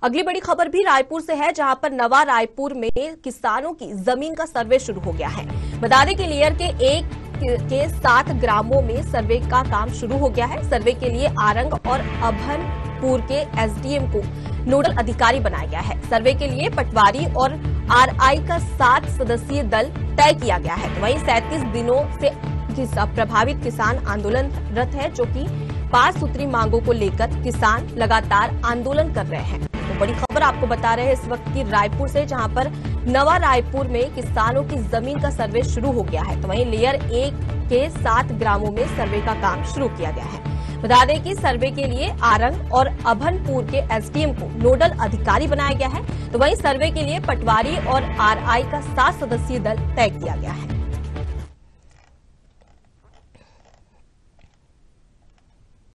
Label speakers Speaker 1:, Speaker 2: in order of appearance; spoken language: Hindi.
Speaker 1: अगली बड़ी खबर भी रायपुर से है, जहां पर नवा रायपुर में किसानों की जमीन का सर्वे शुरू हो गया है। बता दें कि लेयर के 7 ग्रामों में सर्वे का काम शुरू हो गया है। सर्वे के लिए आरंग और अभनपुर के एसडीएम को नोडल अधिकारी बनाया गया है। सर्वे के लिए पटवारी और आरआई का 7 सदस्यीय दल तय किया गया है। वहीं 37 दिनों से प्रभावित किसान आंदोलनरत है, जो कि 5 सूत्री मांगों को लेकर किसान लगातार आंदोलन कर रहे हैं। तो बड़ी खबर आपको बता रहे हैं इस वक्त की रायपुर से, जहां पर नवा रायपुर में किसानों की जमीन का सर्वे शुरू हो गया है। तो वहीं लेयर 1 के 7 ग्रामों में सर्वे का काम शुरू किया गया है। बता दें कि सर्वे के लिए आरंग और अभनपुर के एसडीएम को नोडल अधिकारी बनाया गया है। तो वहीं सर्वे के लिए पटवारी और आरआई का 7 सदस्यीय दल तय किया गया है।